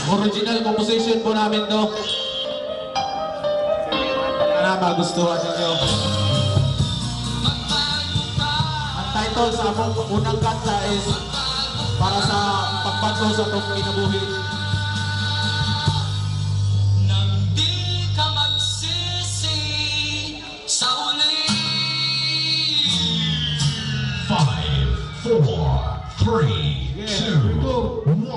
Original composition po namin to. Sana magustuhan ninyo. Ang title sa among unang kanta is para sa pagbago sa itong kinabuhi. Nang di ka magsisi sa uli. 5, 4, 3, 2, 1.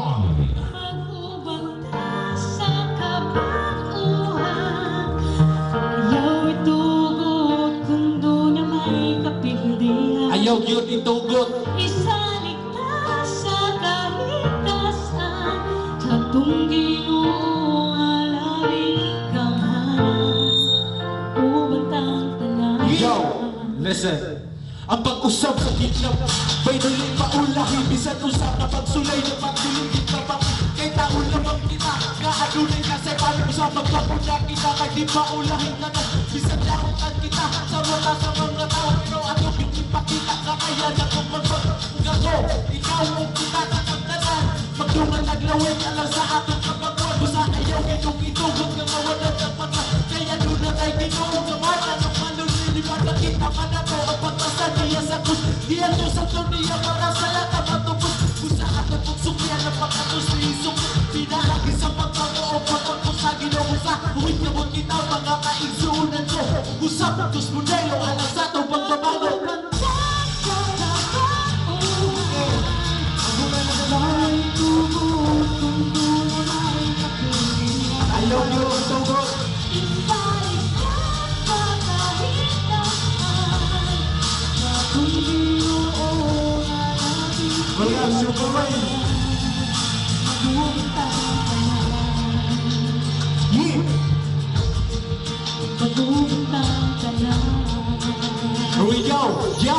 Ayaw yun itugot. Isaligtas sa kaligtasan sa tunggino alawi kamanas ubantang tanan. Yo, listen. Ang pag-usap sa kidnap may nuling paulahi. Bisan usap na pagsulay na pagdulugin ka pa. Kay taon lamang kita kaadunay kasi paano sa magpapuna kita. Kay di paulahin ka na. Bisan dahutan kita sa mata sa mga tao. Pero ano ipakita ka kaya na kung magpagago. Ikaw ang kita kakagdanan. Magdungan naglawin alam sa atong kapagod. Busa ayaw itong itugot ng mawalan ng mga. Kaya doon na tayo ginoong gamata ng malulilipan na kita ka na to. Ang pagtasan niya sa kus. Diyan to sa niya para sa lahat matupos. Busa ato pagsukyan ng pagkatos ni isok. Pinahagi sa pagbago o pagbago sa ginoong sa. Huwag na mo kita mga kaigsuunan ko. Usap ang tus modelo alam sa itong pagbabago. Ayaw niyo ang tugot. Wala super rain. Yeah. Here we go. Yo.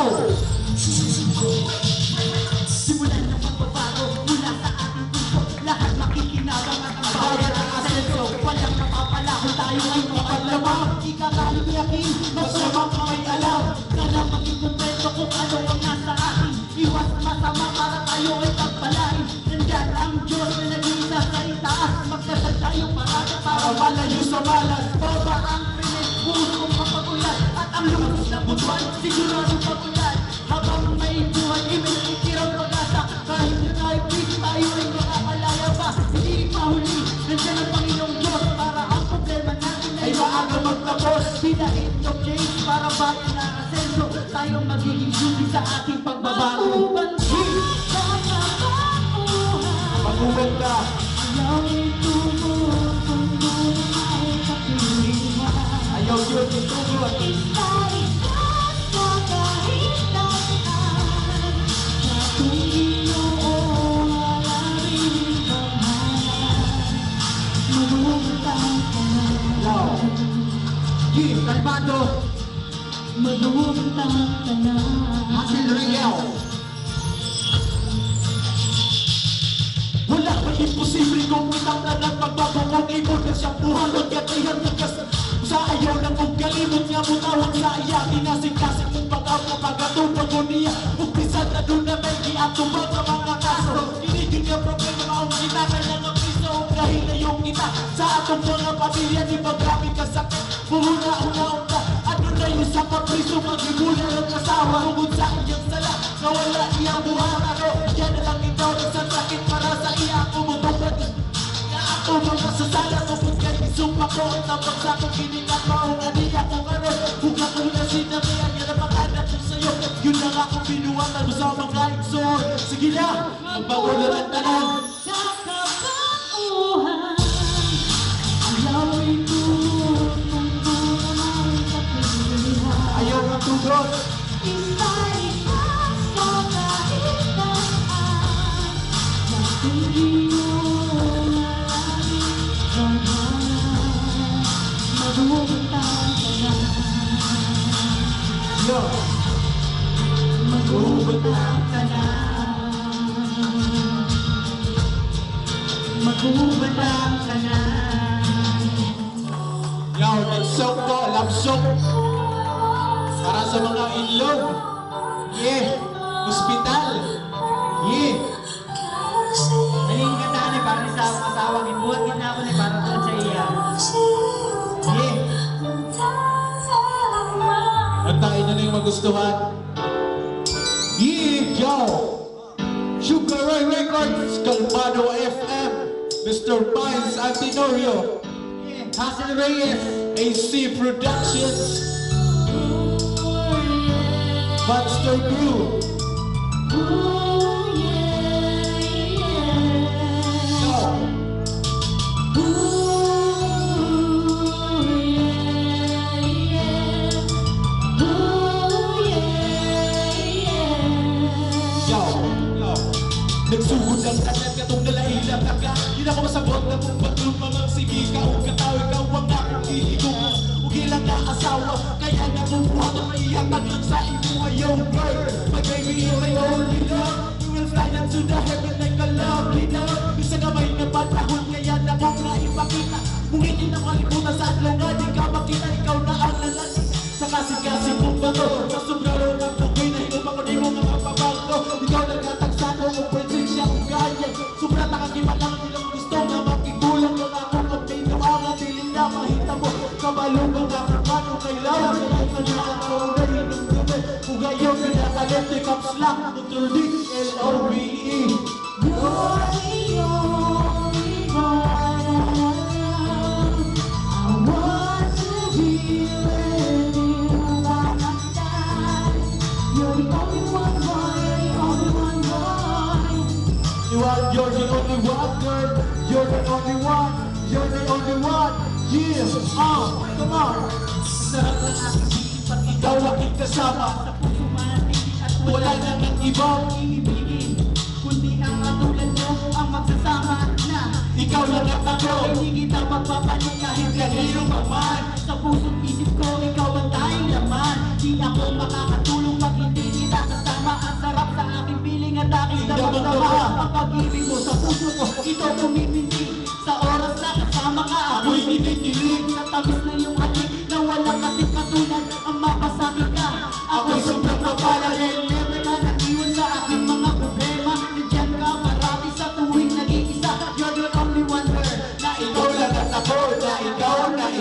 Simulan ng pagbabago mula sa ating puso. Lahat makikinabang at ang bayan ang asenso. Walang napapala kung tayo ay mapaglamang. Ikakaliyakin, masamang may alam. Sana maging kontento kung ano ang nasa atin. Iwas masama para tayo ay pagpalain. Nandyan ang Diyos na nag-iisa sa itaas. Magdasal tayo para malayo sa malas. Baba ang pinis, buhos kong mapagulan. At ang lumos na butuan, sigurado pagulan. Habang may buhay, iminitiraw pag-asa. Kahit na tayo please, tayo ay makakalaya pa. Hindi ipahuli, nandiyan ang Panginoong Diyos. Para ang problema natin ay maaga magtapos. Binahin yung change para bayan na asenso. Tayong magiging duty sa ating pagbabago. Mag-uwag ka. Ayaw yun itugot. G, kalmado. Hasil Riel. Wala may imposible kung kitang pagbago kong ibon na siyang buhalon katihan ng kas. Sa ayaw lang kong kalimot nga mutawag sa iya. Tinasing-kasing mong pag-aw pag-atupag ko niya. Umpisan na doon na may giatubag sa mga kaso. Inigin nga problema maong kinakay na ng piso. Dahil na yung kita sa atong mga pamilya. Di ba grabe kasakit? Puhuna-una-una ka. Ano na yung sa kapriso? Mag-ibula ng asawa. Tungod sa iyang sala na wala iyang buhang ano. Yan na lang ikaw nagsasakit para sa iya. Kumutupad na ako mga sasala. Tungod kayo isumpa ko. Tapos sa akong kinikat maong aniya kung ano. Buka ko na sinabihan niya na pag-anak ko sa'yo. Yun lang akong binuwatan mo sa mga iksor. Sige na, ang bago na ng tanan. Ayaw ng tugot. Yo. Magubutang ka na. Magubutang ka na. Yo, nag-soak ko, love soak. Para sa mga inlog. Yeah. Hospital. Yeah. Naling ka na para sa asawang ibu. magustuhan. Yo! Sugar Ray Records, Calmado FM, Mr. Miles Antinorio, Hazel Reyes, AC Productions, Monster Crew. Nagsugod ang tanan katong nalailang taka. Di na ko masabot na kung ba't lumamang sige ka o kataw. Ikaw ang akong iigung o ilang kaasawa. Kaya nabubuhat ang maihatag lang sa imo ayaw girl. My baby, you're my only love. You will fly down to the heaven like a lovely dove. Isa gamay na panahon kaya na kong naipakita. Mungkin na malimutan sa adlaw nga di ka makita. Ikaw na ang lalaki sa kasing-kasing kong bato. Sa sobraro ng tugay na hinumang ko di mo mga pabago. Ikaw nagkatagsa ko o presensya kong gaya. Sobra nakakiman lang nilang gusto nga makigulang lang ako. Ang pinawangan dilim na mahita mo. Kabalong ang aking mano kailangan. Kaya kanyang araw na hinong gabi. Kung ngayon pinakalit ni Caps Lock. Dr. D, L-O-V-E. you're the only one. I want to be with you by my side. You're the only one, boy. You're the only one, boy. You're the only one, girl. You're the only one. You're the only one. Yeah, come on. Sarap ng aking isip at Ikaw aking kasama. sa puso manatili at Wala nang ang ibang. ibigin. Kundi ang katulad mo ang magsasama na Ikaw lang ang ako. hindi kita magpapalit kahit Kanino pa man. sa puso't isip ko, ikaw ang tayong laman. Di ako makakatulong pag hindi kita kasama. Ang sarap sa aking piling at aking damang-dama. Ang pag-ibig mo sa puso ko, ito kumiminti. Sa oras na kasama ka, ako'y kinikilig. Sa tamis na iyong halik na walang kasing katulad. Ang mapasakit ka, ako'y sobrang mapalad. Never ka nag-iwan sa aking mga problema. Nandiyan ka marami sa tuwing nag-iisa. You're the only one, girl, na Ikaw lang at ako. Na ikaw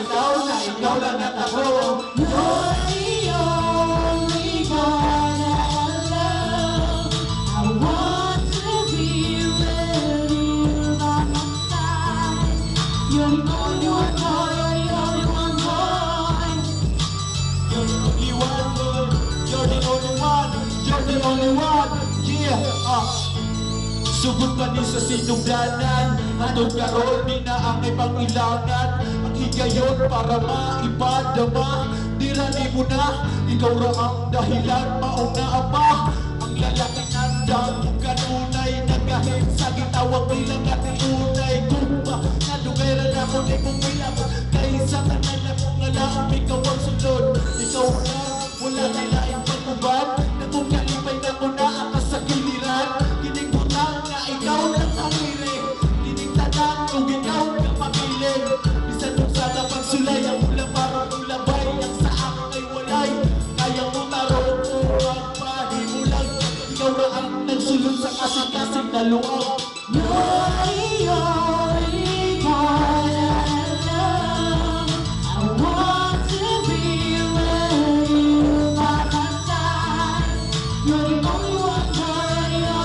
lang at ako. You're the only one I love. I want to be with you by my side. You're the only one, boy. You're the only one, boy. You're the only one, girl. You're the only one. You're the only one. Yeah, Sugod pa ni sa sinugdanan. Atong karon di na ang ipang-ilangan. Ang higayon para maipadama. Dirani mo na, ikaw ra ang dahilan. Mauna ama, ang lalaki nandang kanunay. Nagahit sa gitawag bilang katiunay. Kumba, nadugay rin ako di mong bilang. Kaysa tanan akong alam, ikaw ang sulod. Ikaw lang, wala na laing pagkuban. Nakong kalipay na ko na ang kasagiliran. Kinig mo na nga ikaw lang ang hiring. Kinig tanang kung ikaw ang pamiling. Bisan mo sana pagsulay ang ulang parang ulabay. Ang sa akin ay walay. Kaya mo tarong ko ang pahimulang. Ikaw na ang nagsulod sa kasing-kasing na luang. You're the only one I love. I want to be with you by my side. You're the only one, boy.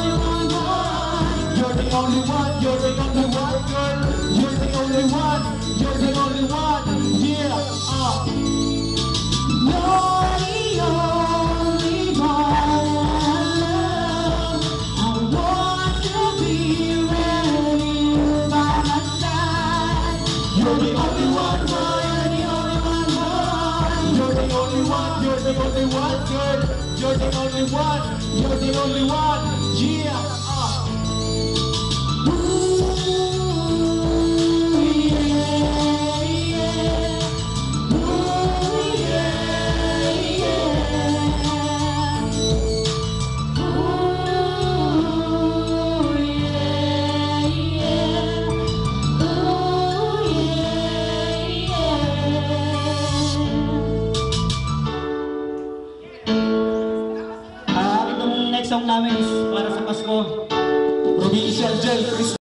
You're the only one, boy. You're the only one, girl. You're the only one. You're the only one. Yeah, You're the only one I love. I want to be with you by my side. You're the only one, boy. You're the only one, boy. You're the only one. You're the only one, girl. You're the only one. You're the only one.